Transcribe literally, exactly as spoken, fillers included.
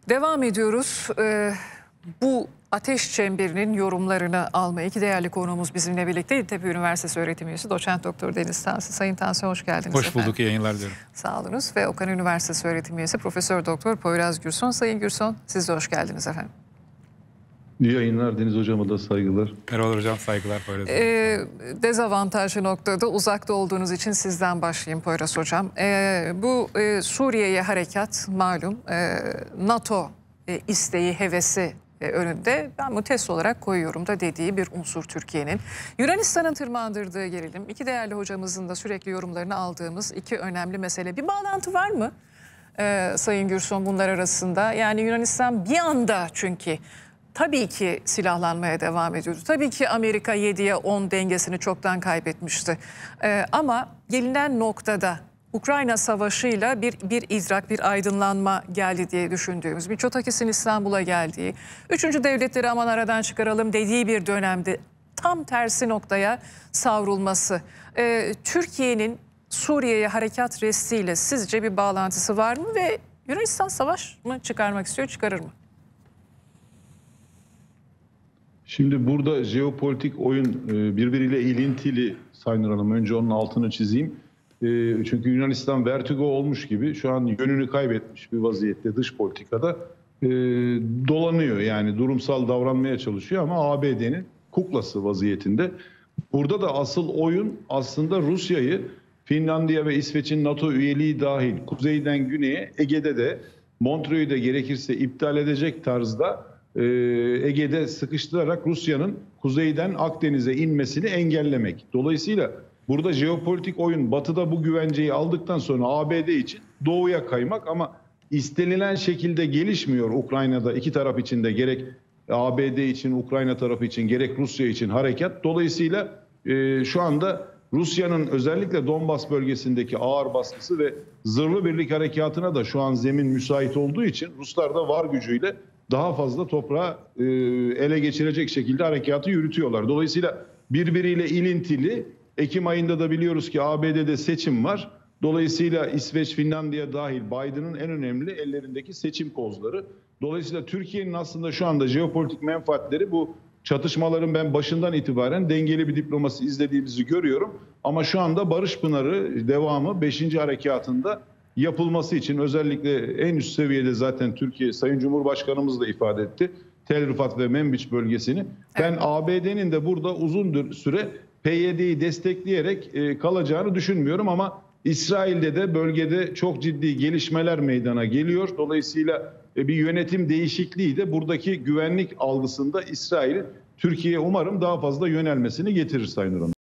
Devam ediyoruz. Ee, bu ateş çemberinin yorumlarını almaya iki değerli konuğumuz bizimle birlikte. Yeditepe Üniversitesi öğretim üyesi Doçent Doktor Deniz Tansi. Sayın Tansi hoş geldiniz. Hoş efendim. bulduk, iyi yayınlar dilerim. Sağ olunuz. Ve Okan Üniversitesi öğretim üyesi Profesör Doktor Poyraz Gürson. Sayın Gürson, siz de hoş geldiniz efendim. İyi yayınlar, Deniz Hocam'a da saygılar. Merhaba Hocam, saygılar Poyraz. Ee, dezavantajlı noktada uzakta olduğunuz için sizden başlayayım Poyraz Hocam. Ee, bu e, Suriye'ye harekat malum e, NATO e, isteği, hevesi e, önünde. Ben bunu test olarak koyuyorum da dediği bir unsur Türkiye'nin. Yunanistan'ın tırmandırdığı gerilim. İki değerli hocamızın da sürekli yorumlarını aldığımız iki önemli mesele. Bir bağlantı var mı ee, Sayın Gürson bunlar arasında? Yani Yunanistan bir anda çünkü... Tabii ki silahlanmaya devam ediyordu. Tabii ki Amerika yediye on dengesini çoktan kaybetmişti. Ee, ama gelinen noktada Ukrayna Savaşı'yla bir, bir idrak, bir aydınlanma geldi diye düşündüğümüz, Mitsotakis'in İstanbul'a geldiği, üçüncü devletleri aman aradan çıkaralım dediği bir dönemde tam tersi noktaya savrulması. Ee, Türkiye'nin Suriye'ye harekat restiyle sizce bir bağlantısı var mı ve Yunanistan savaş mı çıkarmak istiyor, çıkarır mı? Şimdi burada jeopolitik oyun birbiriyle ilintili Sayın Hanım. Önce onun altını çizeyim. Çünkü Yunanistan vertigo olmuş gibi şu an yönünü kaybetmiş bir vaziyette dış politikada dolanıyor. Yani durumsal davranmaya çalışıyor ama A B D'nin kuklası vaziyetinde. Burada da asıl oyun aslında Rusya'yı Finlandiya ve İsveç'in NATO üyeliği dahil kuzeyden güneye, Ege'de de Montreux'u da gerekirse iptal edecek tarzda Ege'de sıkıştırarak Rusya'nın kuzeyden Akdeniz'e inmesini engellemek. Dolayısıyla burada jeopolitik oyun batıda bu güvenceyi aldıktan sonra A B D için doğuya kaymak ama istenilen şekilde gelişmiyor Ukrayna'da iki taraf için de gerek A B D için, Ukrayna tarafı için gerek Rusya için harekat. Dolayısıyla e, şu anda Rusya'nın özellikle Donbas bölgesindeki ağır baskısı ve zırhlı birlik harekatına da şu an zemin müsait olduğu için Ruslar da var gücüyle daha fazla toprağı e, ele geçirecek şekilde harekatı yürütüyorlar. Dolayısıyla birbiriyle ilintili. Ekim ayında da biliyoruz ki A B D'de seçim var. Dolayısıyla İsveç, Finlandiya dahil Biden'ın en önemli ellerindeki seçim kozları. Dolayısıyla Türkiye'nin aslında şu anda jeopolitik menfaatleri bu çatışmaların ben başından itibaren dengeli bir diplomasi izlediğimizi görüyorum. Ama şu anda Barış Pınarı devamı beşinci harekatında yapılması için özellikle en üst seviyede zaten Türkiye, Sayın Cumhurbaşkanımız da ifade etti. Tel Rifat ve Menbiç bölgesini. Evet. Ben A B D'nin de burada uzun süre P Y D'yi destekleyerek kalacağını düşünmüyorum ama İsrail'de de bölgede çok ciddi gelişmeler meydana geliyor. Dolayısıyla bir yönetim değişikliği de buradaki güvenlik algısında İsrail'in Türkiye'ye umarım daha fazla yönelmesini getirir Sayın Hanım.